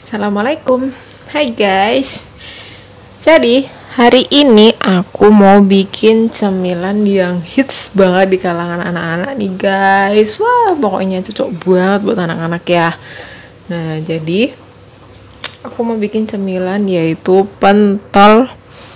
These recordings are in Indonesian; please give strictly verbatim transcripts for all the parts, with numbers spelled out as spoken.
Assalamualaikum. Hai guys. Jadi hari ini aku mau bikin cemilan yang hits banget di kalangan anak-anak nih guys. Wah pokoknya cocok banget buat anak-anak ya. Nah jadi aku mau bikin cemilan yaitu pentol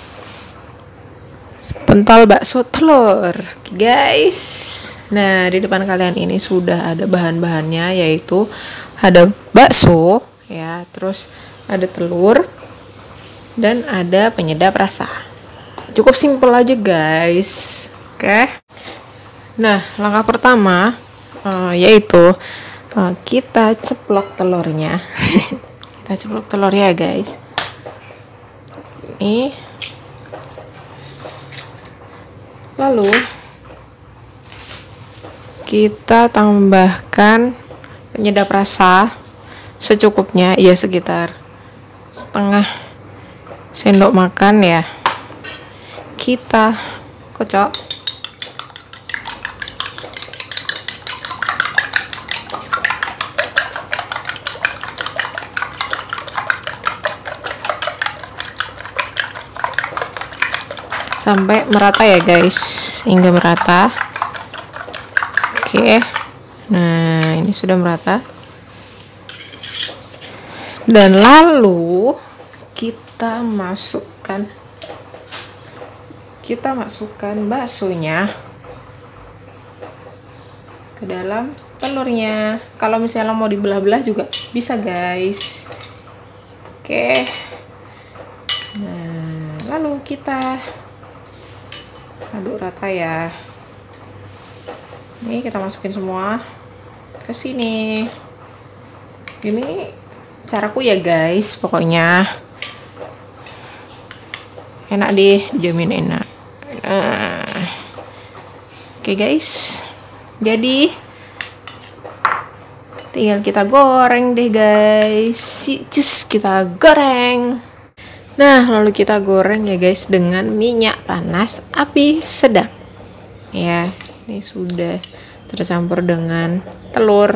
pentol bakso telur guys. Nah di depan kalian ini sudah ada bahan-bahannya, yaitu ada bakso ya, terus ada telur dan ada penyedap rasa. Cukup simpel aja guys. Oke. Nah langkah pertama uh, yaitu uh, kita ceplok telurnya. Kita ceplok telurnya ya guys. Ini lalu kita tambahkan penyedap rasa secukupnya, ya sekitar setengah sendok makan ya. Kita kocok. Sampai merata ya guys, hingga merata. Oke. Nah, ini sudah merata. Dan lalu kita masukkan kita masukkan baksonya ke dalam telurnya. Kalau misalnya mau dibelah-belah juga bisa guys. Oke. Nah, lalu kita aduk rata ya. Ini kita masukin semua ke sini. Ini caraku ya guys, pokoknya enak deh, jamin enak. Nah, oke guys, jadi tinggal kita goreng deh guys. Cus, kita goreng. Nah lalu kita goreng ya guys dengan minyak panas api sedang ya. Ini sudah tercampur dengan telur.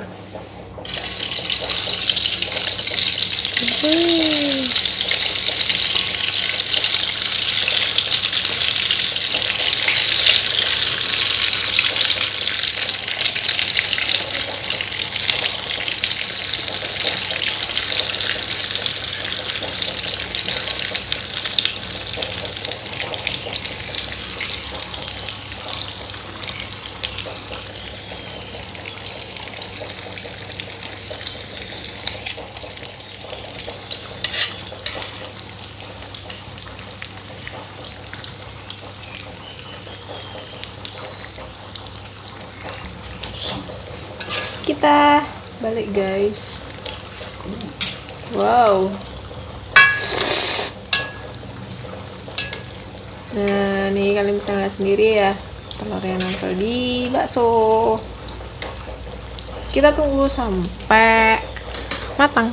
Kita balik guys. Wow. Nah nih kalian bisa lihat sendiri ya, telurnya nempel di bakso. Kita tunggu sampai matang.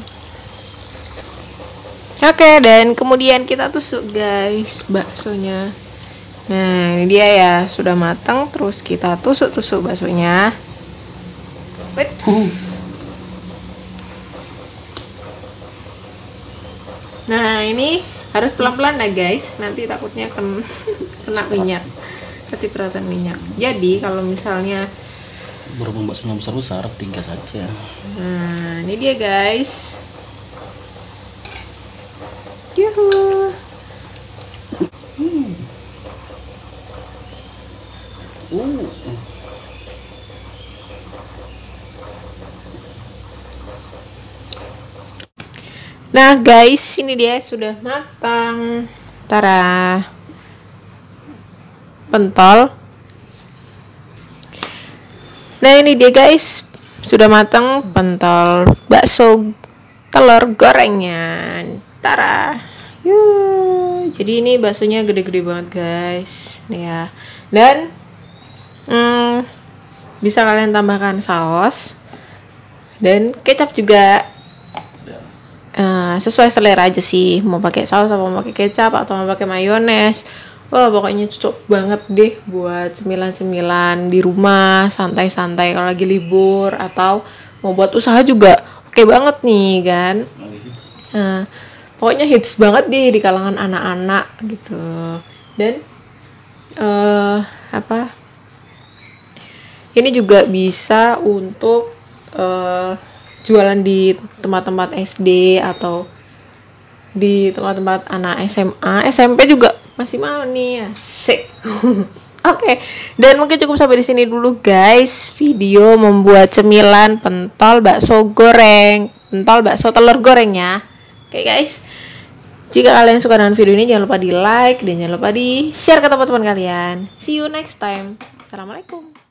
Oke, dan kemudian kita tusuk guys baksonya. Nah ini dia ya, sudah matang. Terus kita tusuk-tusuk baksonya. Wait. Nah ini harus pelan-pelan ya guys, nanti takutnya ken kena minyak, kecipratan minyak. Jadi kalau misalnya berhubung baksonya besar-besar, tinggal saja. Nah ini dia guys. Yuhu. Hmm. Uh. Nah guys, ini dia sudah matang. Tara, pentol. Nah ini dia guys, sudah matang pentol bakso telur gorengnya. Tara. Yuh. Jadi ini baksonya gede-gede banget guys. Nih ya. Dan hmm, bisa kalian tambahkan saus dan kecap juga. Uh, sesuai selera aja sih, mau pakai saus atau mau pakai kecap atau mau pakai mayones. Wah pokoknya cocok banget deh buat cemilan-cemilan di rumah, santai-santai kalau lagi libur atau mau buat usaha juga oke banget nih kan. Nah, pokoknya hits banget deh di kalangan anak-anak gitu. Dan eh apa? Ini juga bisa untuk eh jualan di tempat-tempat S D atau di tempat-tempat anak S M A, S M P juga masih mau nih, asik. Oke, okay. Dan mungkin cukup sampai di sini dulu guys. Video membuat cemilan pentol bakso goreng, pentol bakso telur gorengnya. Oke okay, guys. Jika kalian suka dengan video ini, jangan lupa di like dan jangan lupa di share ke teman-teman kalian. See you next time. Assalamualaikum.